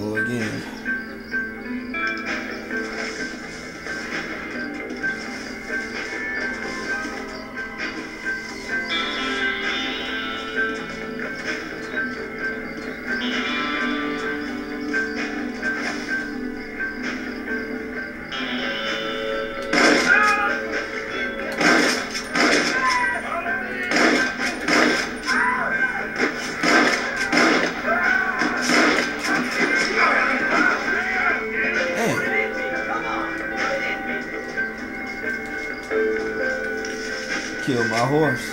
go again. Killed my horse.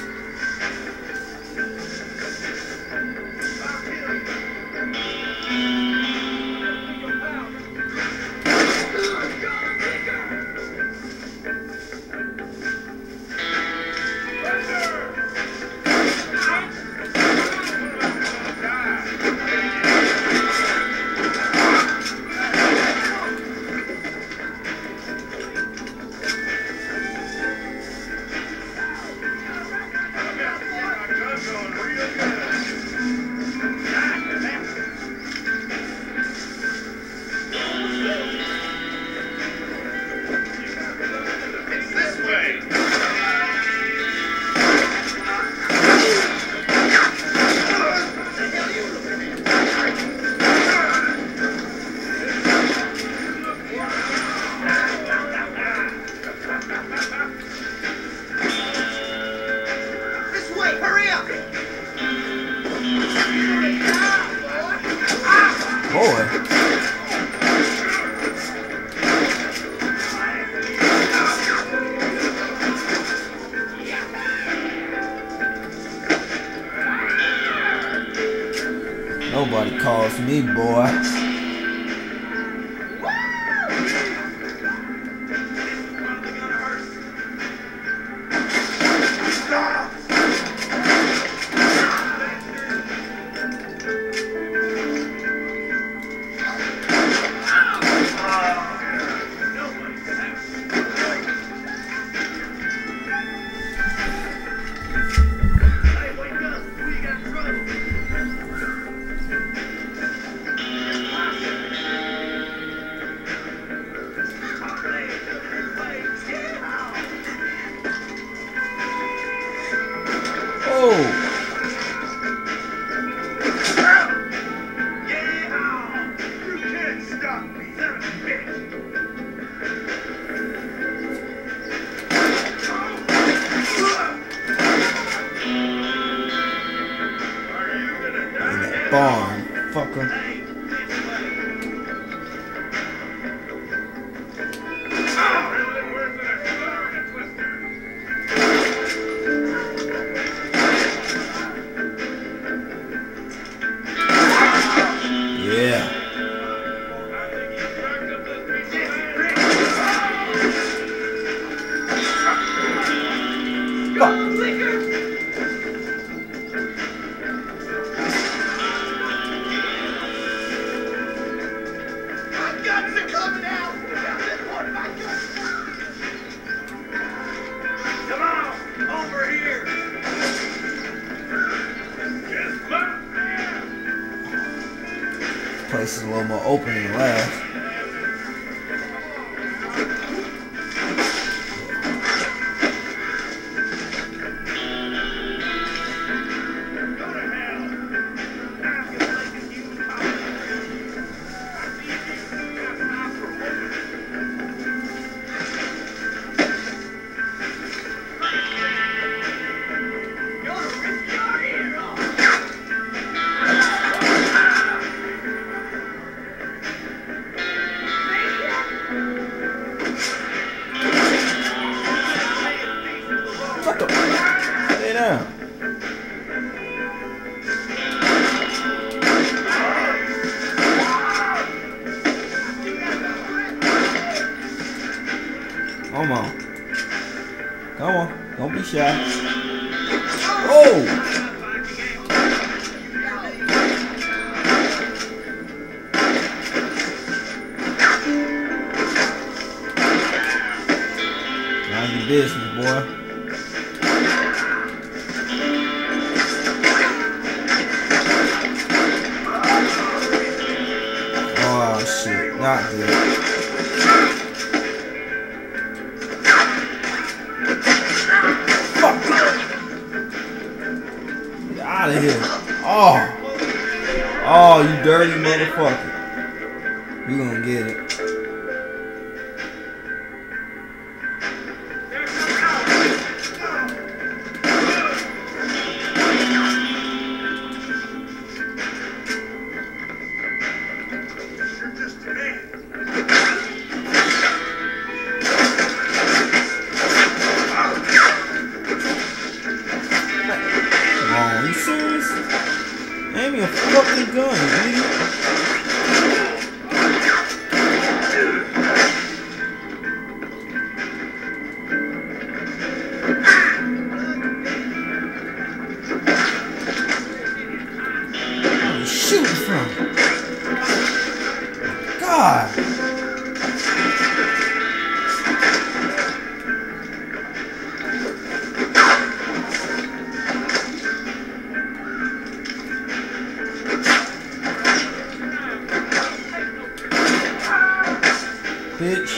Nobody calls me, boy. Barn, fucker. Yeah. Place is a little more open than last. Stay down. Come on. Come on. Don't be shy. Oh! Mind your business, boy. Not good. Fuck. Get out of here. Oh. Oh, you dirty motherfucker. You gonna get it. Are you serious? Aim me a fucking gun, idiot. Where are you shooting from? God. Bitch.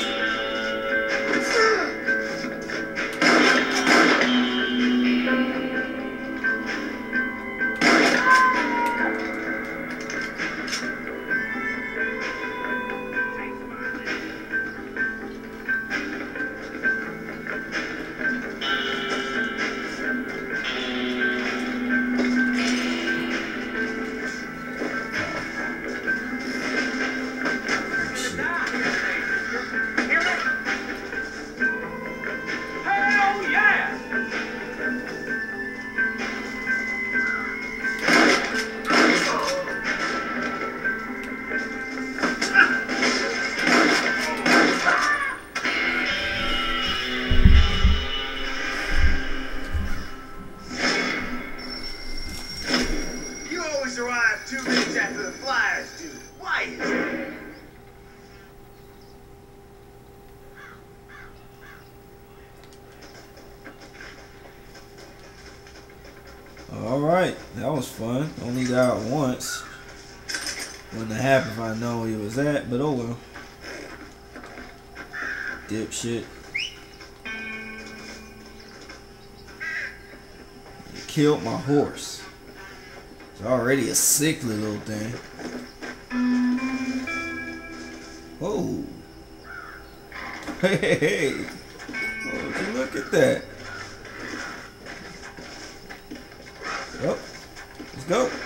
Arrive 2 minutes after the flyers do. Why is it? Alright, that was fun. Only died once. Wouldn't have happened if I know where he was at, but oh well. Dipshit. You killed my horse. It's already a sickly little thing. Whoa. Hey, hey, hey. Oh, would you look at that? Oh, let's go.